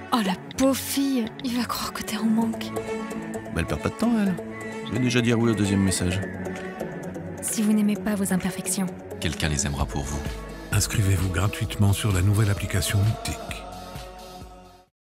Oh la pauvre fille, il va croire que t'es en manque. Bah elle perd pas de temps, elle. Je vais déjà dire oui au deuxième message. Si vous n'aimez pas vos imperfections, Quelqu'un les aimera pour vous. Inscrivez-vous gratuitement sur la nouvelle application Uptic.